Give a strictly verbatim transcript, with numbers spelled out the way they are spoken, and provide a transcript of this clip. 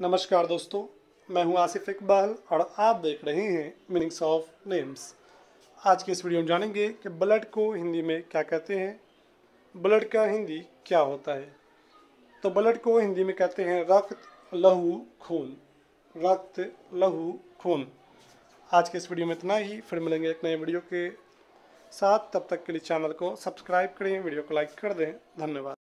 नमस्कार दोस्तों, मैं हूं आसिफ इकबाल और आप देख रहे हैं मीनिंग्स ऑफ नेम्स। आज के इस वीडियो में जानेंगे कि ब्लड को हिंदी में क्या कहते हैं, ब्लड का हिंदी क्या होता है। तो ब्लड को हिंदी में कहते हैं रक्त, लहू, खून। रक्त, लहू, खून। आज के इस वीडियो में इतना ही, फिर मिलेंगे एक नए वीडियो के साथ। तब तक के लिए चैनल को सब्सक्राइब करें, वीडियो को लाइक कर दें। धन्यवाद।